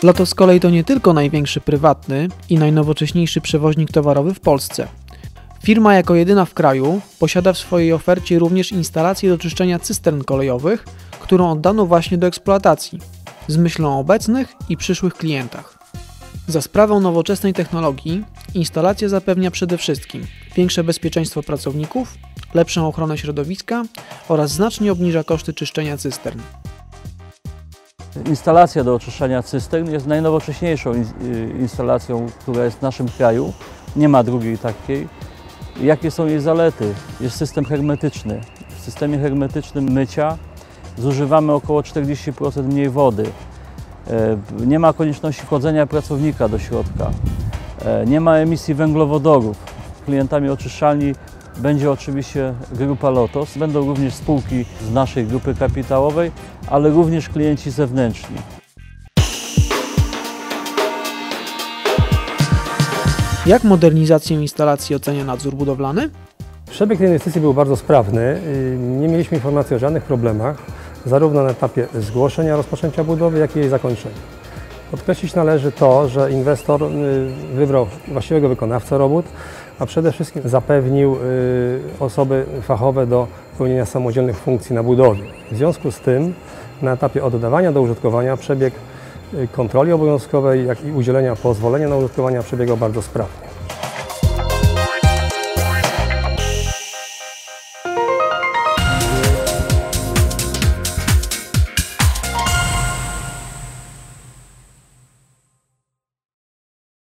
Lotos z kolei to nie tylko największy prywatny i najnowocześniejszy przewoźnik towarowy w Polsce. Firma jako jedyna w kraju posiada w swojej ofercie również instalację do czyszczenia cystern kolejowych, którą oddano właśnie do eksploatacji, z myślą o obecnych i przyszłych klientach. Za sprawą nowoczesnej technologii instalacja zapewnia przede wszystkim większe bezpieczeństwo pracowników, lepszą ochronę środowiska oraz znacznie obniża koszty czyszczenia cystern. Instalacja do oczyszczania cystern jest najnowocześniejszą instalacją, która jest w naszym kraju. Nie ma drugiej takiej. Jakie są jej zalety? Jest system hermetyczny. W systemie hermetycznym mycia zużywamy około 40% mniej wody. Nie ma konieczności wchodzenia pracownika do środka. Nie ma emisji węglowodorów. Klientami oczyszczalni będzie oczywiście grupa Lotos. Będą również spółki z naszej grupy kapitałowej, ale również klienci zewnętrzni. Jak modernizację instalacji ocenia nadzór budowlany? Przebieg tej inwestycji był bardzo sprawny. Nie mieliśmy informacji o żadnych problemach, zarówno na etapie zgłoszenia rozpoczęcia budowy, jak i jej zakończenia. Podkreślić należy to, że inwestor wybrał właściwego wykonawcę robót, a przede wszystkim zapewnił osoby fachowe do pełnienia samodzielnych funkcji na budowie. W związku z tym na etapie oddawania do użytkowania przebieg kontroli obowiązkowej, jak i udzielenia pozwolenia na użytkowanie przebiegał bardzo sprawnie.